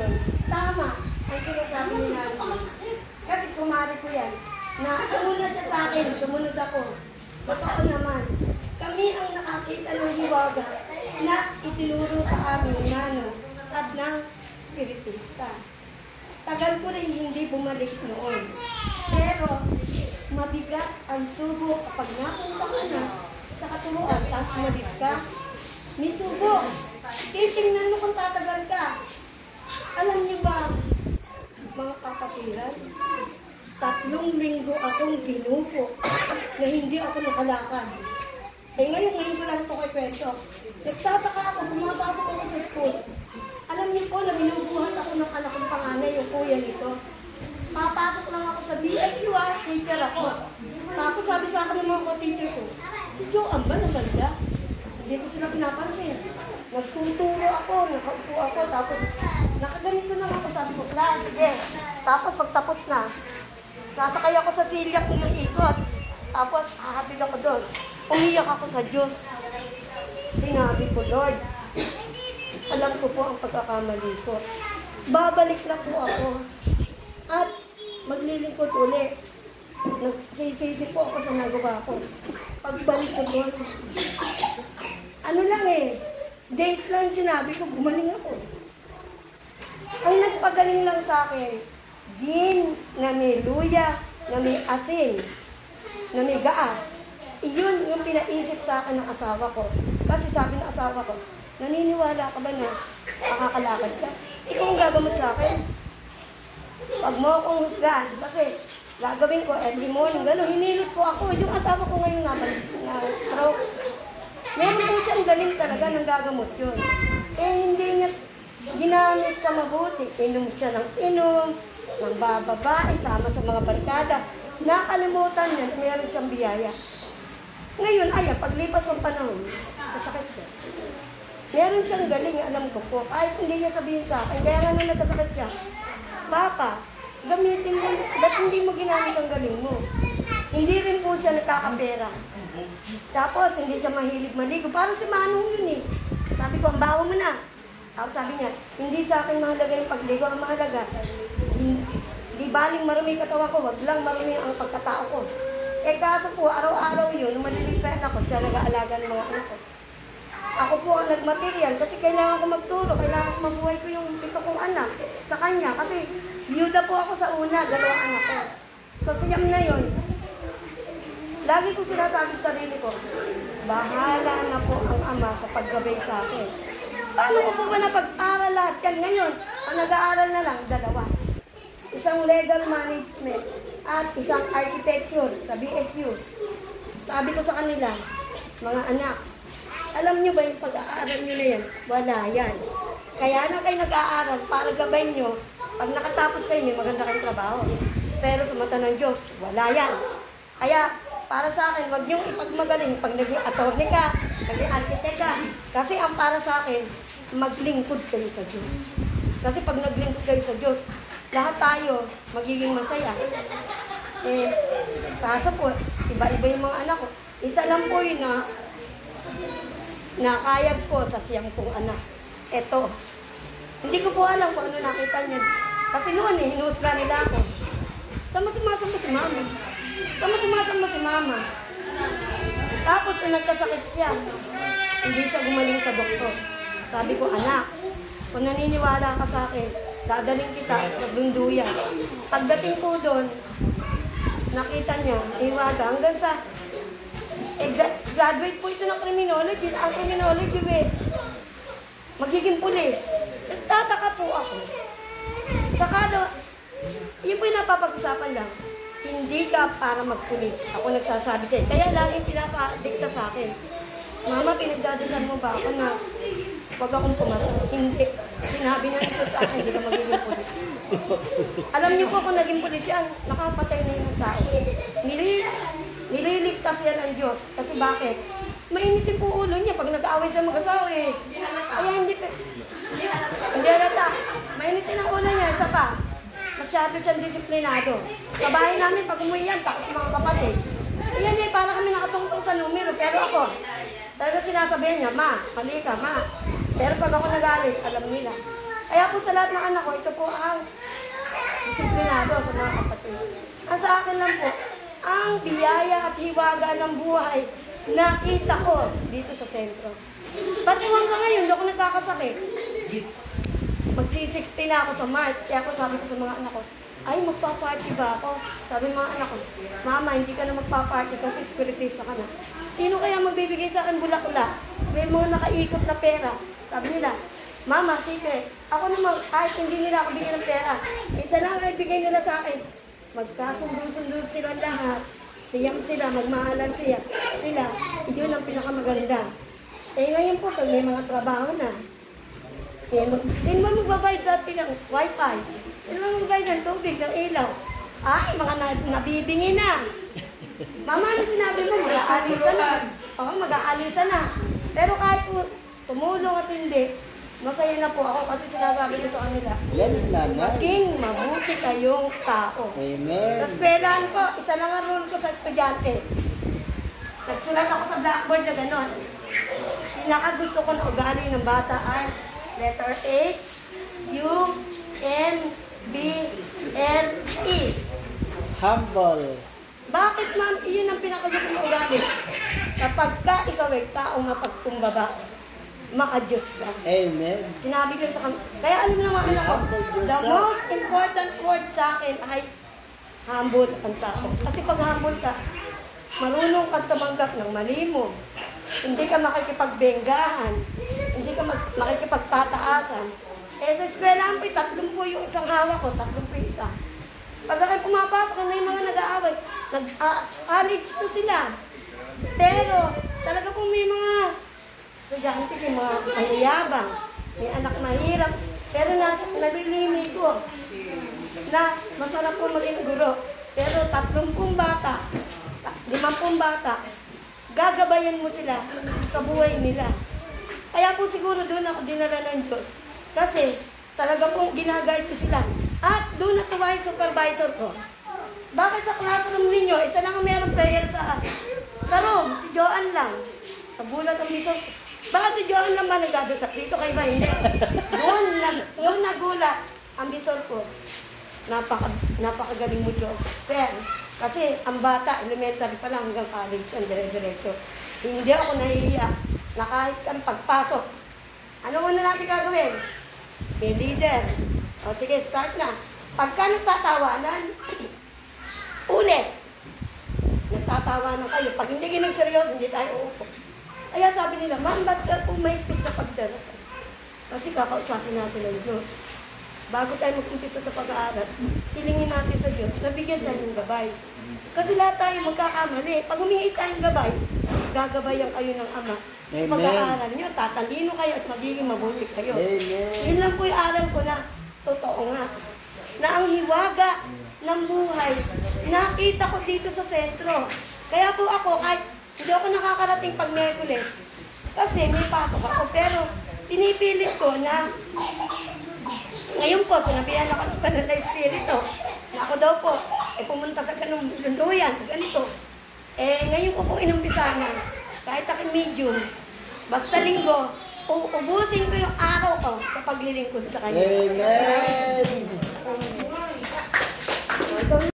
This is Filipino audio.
yun. Tama ang sinasabi ni Nancy. Kasi kumari ko yan. Na sumunod siya sa akin, sumunod ako. Basta naman, kami ang nakakita ng hiwaga na itinuro sa amin at ng spiritista. Tagal ko rin hindi bumalik noon. Pero mabigat ang subo kapag napunta ko na sa katuruan, tapos mabit ka, may subo. Titingnan mo kung tatagal ka. Alam niyo ba, mga kapatiran, 3 linggo akong ginupo na hindi ako nakalakad. Ngayon ko lang ito kay kwento. Nagtataka ako, bumababok ako sa school. Alam niyo po na binubuhat ako ng anak kong panganay, yung kuya nito. Papasok lang ako sa BSU, teacher ako. Tapos sabi sa akin ng mga teacher ko, si Joan ba naganda? Hindi ko sila pinapansin. Nagtuturo ako, nakaupo ako, tapos nakaganito na ako, sabi ko, class, sige. Tapos pagtapos na, sasakay ako sa silyak ng ikot. Tapos hahabig ako doon. Umiyak ako sa Diyos. Sinabi ko, Lord, alam ko po ang pagkakamali ko. Babalik na po ako. At maglilingkod ulit. Nagsisisi po ako sa nagawa ko. Pagbalik ko doon. Ano lang days lang sinabi ko, gumaling ako. Ang nagpagaling lang sa akin, gin na may luya, na may asin, na may gaas. Iyon yung pinaisip sa akin ng asawa ko. Kasi sabi ng asawa ko, naniniwala ka ba na makakalakad ka? Ikaw ang gagamot sa akin. Pag mo akong husgan, kasi gagawin ko every morning, gano'n, hinilot po ako. Yung asawa ko ngayon na stroke. Meron po siyang galing talaga ng gagamot yun. Hindi niya ginamit sa mabuti. Inom siya ng inom, ng bababae, sama sa mga barkada. Nakalimutan niya, meron siyang biyaya. Ngayon, paglipas ng panahon, kasakit siya. Meron siyang galing, alam ko po. Kahit hindi niya sabihin sa akin, kaya nga nung nagkasakit siya, Papa, gamitin mo, ba't hindi mo ginamit ang galing mo? Hindi rin po siya nakakapera. Tapos, hindi siya mahilig maligo. Parang si Manong yun Sabi ko, ang baho mo na. Tapos sabi niya, hindi sa akin mahalaga yung pagligo. Ang mahalaga, hindi baling marumi katawan ko, wag lang marumi ang pagkatao ko. Kaso po, araw-araw yun, nung malilipan ako, siya nag-aalaga ng mga anak ko. Ako po ang nagmaterial kasi kailangan ko magturo, kailangan ko mabuhay ko yung 7 kong anak sa kanya. Kasi biyuda po ako sa una, 2 anak ko. So, siyam na yun. Lagi ko sinasabi sa sarili ko, bahala na po ang ama sa paggabay sa akin. Paano ko po ba napag-aral lahat yan? Ngayon, ang nag-aaral na lang, 2. Isang legal management at isang architecture sa BSU. Sabi ko sa kanila, mga anak, alam nyo ba yung pag-aaral nyo na yan? Wala yan. Kaya na kayo nag-aaral para gabay nyo, pag nakatapos kayo, may maganda kayong trabaho. Pero sa mata ng Diyos, wala yan. Kaya, para sa akin, wag niyong ipagmagaling pag naging attorney ka, naging architect ka. Kasi ang para sa akin, maglingkod kayo sa Diyos. Kasi pag naglingkod kayo sa Diyos, lahat tayo magiging masaya. Kaso po, iba-iba yung mga anak ko. Isa lang po yun na nakayag ko sa siyam kong anak. Eto. Hindi ko po alam kung ano nakita niya. Kasi noon hinuhusga nila ako. Sama-sama si mama. Sama-sama si mama. Tapos nagkasakit siya. Hindi siya gumaling sa doktor. Sabi ko, anak, kung naniniwala ka sa akin, dadaling kita sa Bunduyan. Pagdating ko doon, nakita niya, iwaga, hanggang sa graduate po ito ng criminology. Ang criminology, magiging pulis. Nagtataka po ako. Saka, yun po yung napapag-usapan lang. Hindi ka para magpulis. Ako nagsasabi sa'yo. Kaya laging pinapadikta sa akin. Mama, pinagdadalan mo ba ako na wag akong pumatay? Hindi. Sinabi niya nito sa akin, hindi ka magiging pulis. Alam niyo po kung naging pulis yan, nakapatay na yung tao. Nililigtas yan ng Diyos. Kasi bakit? Mainitin po ulo niya pag nag-aaway sa mag-asawa Kaya hindi halata. Mainitin ang ulo niya, isa pa. Masyado siyang disiplinado. Sa bahay namin, pag umuwi yan, takot mga kapatid. Ayan para kami nakatungtong sa numero. Pero ako, talaga sinasabihin niya, ma, mali ka, ma. Pero pag ako nagalit, alam nila. Kaya po sa lahat ng anak ko, ito po ang disiplinado sa mga kapatid. Ang sa akin lang po, ang biyaya at hiwaga ng buhay, nakita ko dito sa sentro. Pati hanggang ngayon, hindi ako nagkakasakit. Magsi-60 na ako sa March, kaya ako sabi ko sa mga anak ko, ay, magpa-party ba ako? Sabi mga anak ko, Mama, hindi ka na magpa-party kasi spiritista ka na. Sino kaya magbibigay sa akin bulaklak? May mga nakaikot na pera. Sabi nila, Mama, secret. Ako naman, kahit hindi nila ako bigyan ng pera, isa lang ay bigay nila sa akin. Magkasundo-sundo sila lahat. Siyam sila, magmahalan sila. Yun ang pinakamaganda. Eh ngayon po, pag may mga trabaho na, sino ba magbabayad sa atin ng wifi? Sino ba magbabayad ng tubig, ng ilaw? Ay, mga nabibingi na. Mama, ano sinabi mo? Mag-aalisa na. Oo, mag-aalisa na. Pero kahit po, tumulong at hindi, masaya na po ako kasi sinasabi ko sa kanila. Yan, nanay. Maging mabuti kayong tao. Amen. Sa eskwelahan ko, isa lang ang rule ko sa estudyante. Nagsulat ako sa blackboard na gano'n. Pinakagusto ko na ugali ng bata ay letter A, U, N, B, L, E. Humble. Bakit ma'am, iyon ang pinakagusto ng ugali? Kapag ka ikaw ay taong mapagkumbaba, maka-Diyos ka. Amen. Sinabi ko sa kanila. Kaya alam naman anak ko, the most important word sa akin ay humble ang tao. Kasi pag humble ka, marunong kang tumanggap ng mali mo. Hindi ka makikipagbenggahan. Hindi ka makikipagtataasan. Eh sa eskwelahan po, 30 po yung isang hawak ko, 30 po yung isa. Pag ako'y pumapasok, may mga nag-aaway. Nag-alig ko sila. Pero talaga po may mga estudyante, may mga mahiyabang, may anak mahirap. Pero nalilimi ko na masarap po maging guro. Pero 30 bata, 50 bata, gagabayan mo sila sa buhay nila. Kaya po siguro doon ako dinala ng Diyos. Kasi talaga pong ginagayad ko sila. At doon natuwa yung supervisor ko. Bakit sa classroom ninyo, isa lang ang mayroong prayer sa room, si Joan lang. Nagulat ang dito. Bakit si Joan lang ba nagdadasal dito kayo ba? Hindi. Doon nagulat ang bisor ko. Napakagaling mo, Joan. Sir, kasi ang bata, elementary pa lang hanggang college, ang dire-diretso. Hindi ako nahihiya na kahit ang pagpasok. Ano muna natin gagawin? May leader. O sige, start na. Pagka nagtatawanan, ulit. Nagtatawanan kayo. Pag hindi ginagseryoso, hindi tayo uupo. Kaya sabi nila, Ma'am, ba't ka umahigpit sa pagdarasal? Kasi kakausapin natin ang Diyos. Bago tayo mag-umpisa sa pag-aaral, hilingin natin sa Diyos, nabigyan tayo ng gabay. Kasi lahat tayo magkakamali. Pag humingi tayong gabay, gagabayan kayo ng Ama. Amen. Pag-aaral nyo, tatalino kayo at magiging mabuti kayo. Amen. Yun lang po yung aral ko na totoo nga. Na ang hiwaga ng buhay, nakita ko dito sa sentro. Kaya po ako, kahit hindi ako nakakarating pag Miyerkules, kasi may pasok ako, pero pinipilit ko na ngayon po, sinabihan ako ng Banal na Espiritu. Ako daw po, pumunta sa ganung lunduyan, ganito. Ngayon ko po inumpisa na, kahit aking medium, basta linggo, ubusin ko yung araw ko sa paglilingkod sa Kanya. Amen.